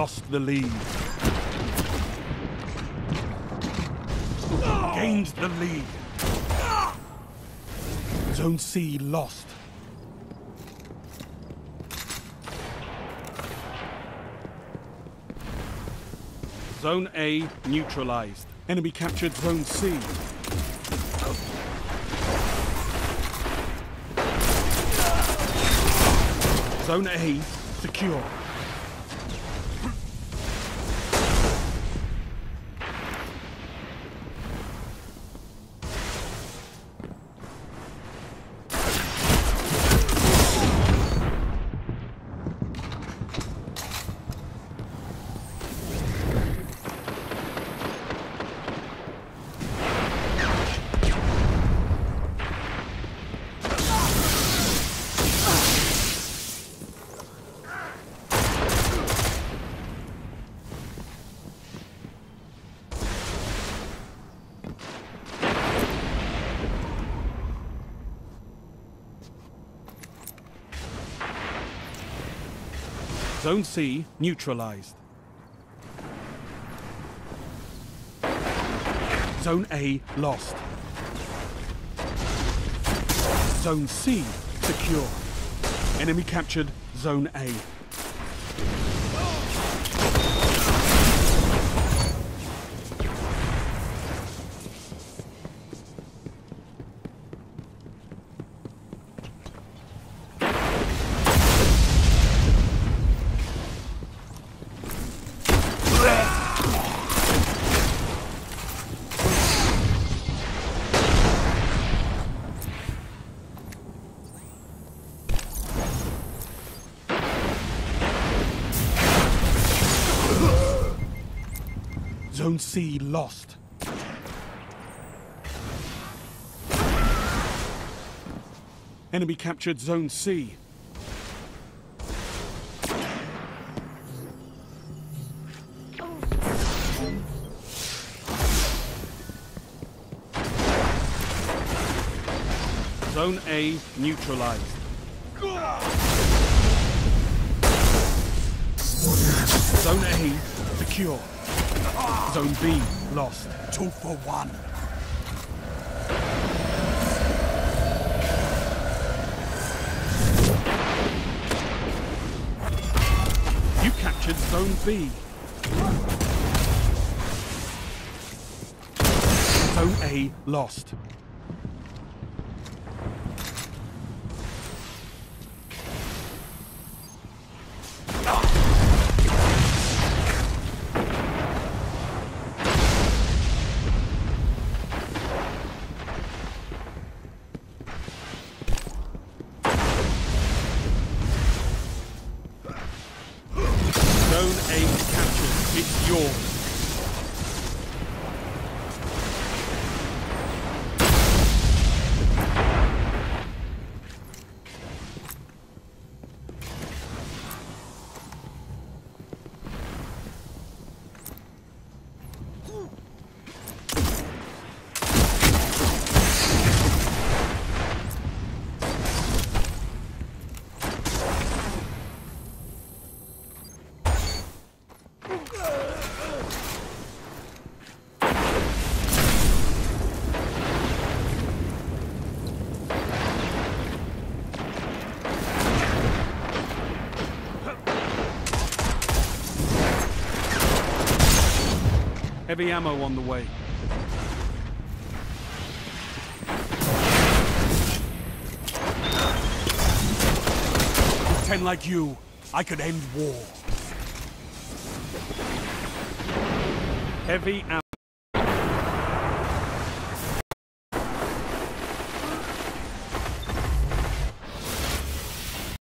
lost the lead. Gained the lead. Zone C lost. Zone A neutralized. Enemy captured Zone C. Zone A secure. Zone C neutralized. Zone A lost. Zone C secure. Enemy captured Zone A. Zone C lost. Enemy captured Zone C. Zone A neutralized. Zone A secure. Zone B lost. 2 for 1. You captured Zone B. Zone A lost. Zone A captured. It's yours. Heavy ammo on the way. With 10 like you, I could end war. Heavy ammo.